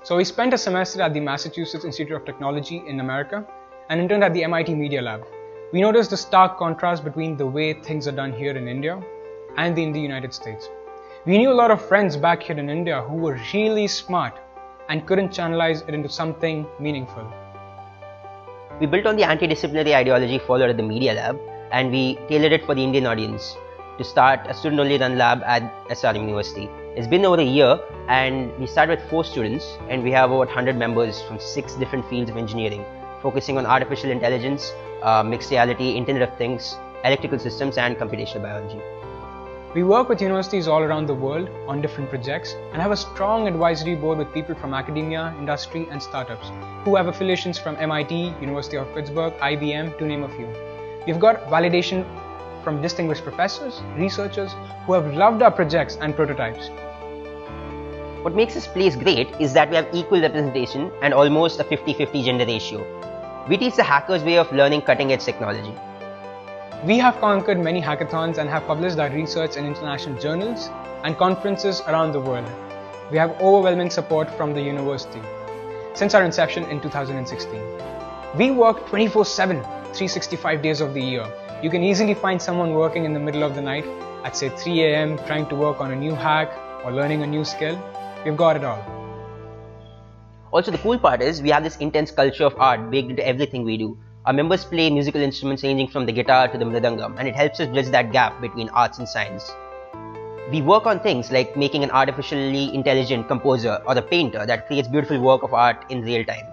So we spent a semester at the Massachusetts Institute of Technology in America and interned at the MIT Media Lab. We noticed the stark contrast between the way things are done here in India and in the United States. We knew a lot of friends back here in India who were really smart and couldn't channelize it into something meaningful. We built on the anti-disciplinary ideology followed at the Media Lab, and we tailored it for the Indian audience to start a student-only run lab at SRM University. It's been over a year, and we started with 4 students, and we have over 100 members from 6 different fields of engineering, focusing on artificial intelligence, mixed reality, Internet of Things, electrical systems, and computational biology. We work with universities all around the world on different projects and have a strong advisory board with people from academia, industry, and startups who have affiliations from MIT, University of Pittsburgh, IBM, to name a few. We've got validation from distinguished professors, researchers who have loved our projects and prototypes. What makes this place great is that we have equal representation and almost a 50-50 gender ratio. We teach the hackers' way of learning cutting-edge technology. We have conquered many hackathons and have published our research in international journals and conferences around the world. We have overwhelming support from the university since our inception in 2016. We work 24/7, 365 days of the year. You can easily find someone working in the middle of the night at say 3 a.m. trying to work on a new hack or learning a new skill. We've got it all. Also, the cool part is we have this intense culture of art baked into everything we do. Our members play musical instruments ranging from the guitar to the mridangam, and it helps us bridge that gap between arts and science. We work on things like making an artificially intelligent composer or a painter that creates beautiful work of art in real time.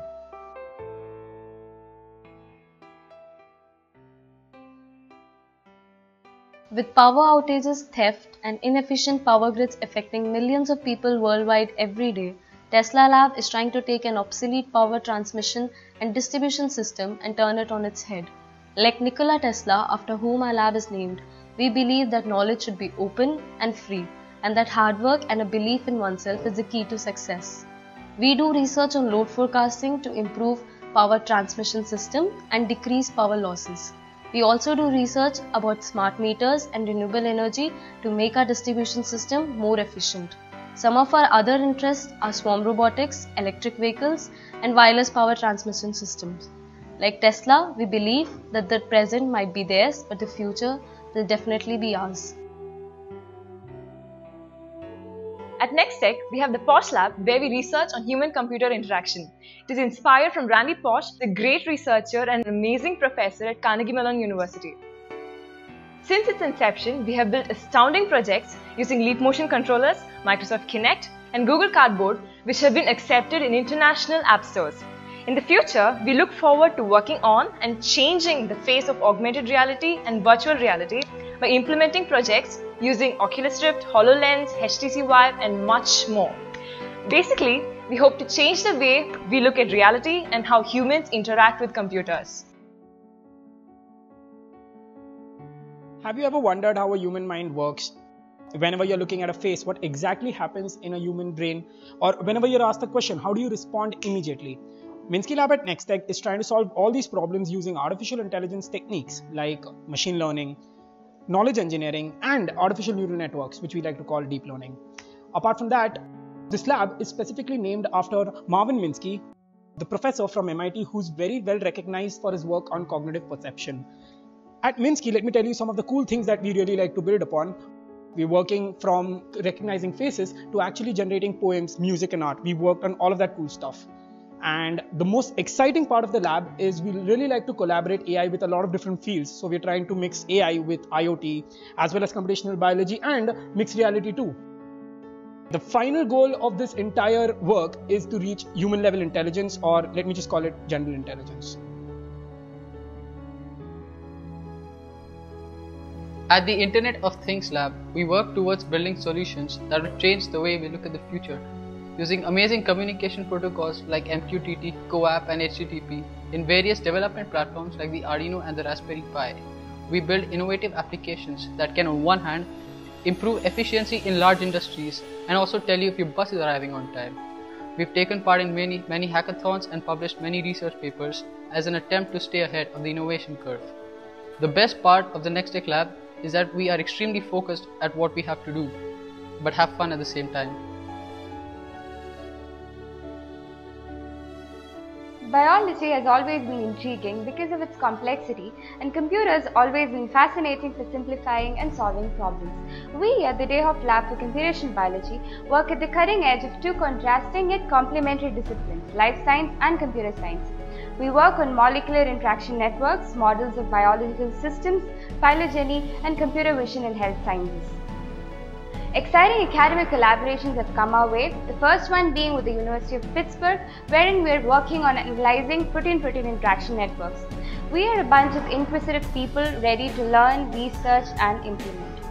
With power outages, theft, and inefficient power grids affecting millions of people worldwide every day, Tesla Lab is trying to take an obsolete power transmission and distribution system and turn it on its head. Like Nikola Tesla, after whom our lab is named, we believe that knowledge should be open and free, and that hard work and a belief in oneself is the key to success. We do research on load forecasting to improve power transmission system and decrease power losses. We also do research about smart meters and renewable energy to make our distribution system more efficient. Some of our other interests are swarm robotics, electric vehicles, and wireless power transmission systems. Like Tesla, we believe that the present might be theirs, but the future will definitely be ours. At Nextech, we have the Posh Lab where we research on human-computer interaction. It is inspired from Randy Posh, the great researcher and amazing professor at Carnegie Mellon University. Since its inception, we have built astounding projects using Leap Motion controllers, Microsoft Kinect, and Google Cardboard, which have been accepted in international app stores. In the future, we look forward to working on and changing the face of augmented reality and virtual reality by implementing projects using Oculus Rift, HoloLens, HTC Vive, and much more. Basically, we hope to change the way we look at reality and how humans interact with computers. Have you ever wondered how a human mind works? Whenever you're looking at a face, what exactly happens in a human brain? Or whenever you're asked the question, how do you respond immediately? Minsky Lab at Nextech is trying to solve all these problems using artificial intelligence techniques like machine learning, knowledge engineering, and artificial neural networks, which we like to call deep learning. Apart from that, this lab is specifically named after Marvin Minsky, the professor from MIT who's very well recognized for his work on cognitive perception. At Minsky, let me tell you some of the cool things that we really like to build upon. We're working from recognizing faces to actually generating poems, music, and art. We worked on all of that cool stuff. And the most exciting part of the lab is we really like to collaborate AI with a lot of different fields. So we're trying to mix AI with IoT, as well as computational biology and mixed reality too. The final goal of this entire work is to reach human level intelligence, or let me just call it general intelligence. At the Internet of Things Lab, we work towards building solutions that will change the way we look at the future, using amazing communication protocols like MQTT, CoAP, and HTTP in various development platforms like the Arduino and the Raspberry Pi. We build innovative applications that can, on one hand, improve efficiency in large industries and also tell you if your bus is arriving on time. We've taken part in many hackathons and published many research papers as an attempt to stay ahead of the innovation curve. The best part of the Nextech Lab is that we are extremely focused at what we have to do, but have fun at the same time. Biology has always been intriguing because of its complexity, and computers always been fascinating for simplifying and solving problems. We at the Dayhoff Lab for Computational Biology work at the cutting edge of two contrasting yet complementary disciplines, life science and computer science. We work on molecular interaction networks, models of biological systems, phylogeny, and computer vision in health sciences. Exciting academic collaborations have come our way, the first one being with the University of Pittsburgh, wherein we are working on analyzing protein-protein interaction networks. We are a bunch of inquisitive people ready to learn, research, and implement.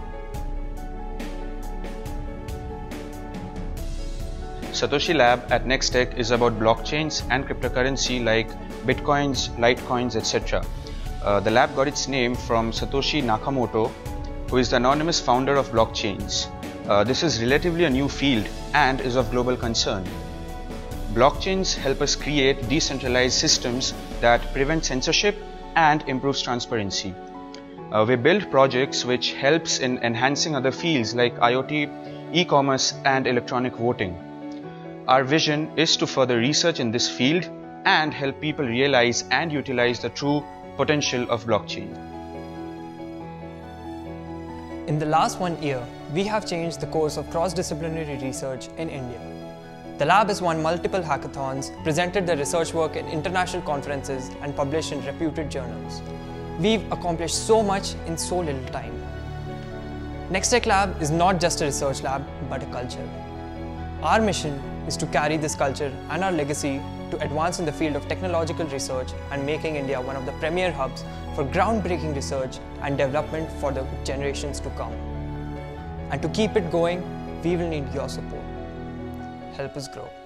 Satoshi Lab at Nextech is about blockchains and cryptocurrency like bitcoins, litecoins, etc. The lab got its name from Satoshi Nakamoto, who is the anonymous founder of blockchains. This is relatively a new field and is of global concern. Blockchains help us create decentralized systems that prevent censorship and improves transparency. We build projects which helps in enhancing other fields like IoT, e-commerce and electronic voting. Our vision is to further research in this field and help people realize and utilize the true potential of blockchain. In the last 1 year, we have changed the course of cross-disciplinary research in India. The lab has won multiple hackathons, presented their research work in international conferences and published in reputed journals. We've accomplished so much in so little time. Nextech Lab is not just a research lab, but a culture. Our mission is to carry this culture and our legacy to advance in the field of technological research and making India one of the premier hubs for groundbreaking research and development for the generations to come. And to keep it going, we will need your support. Help us grow.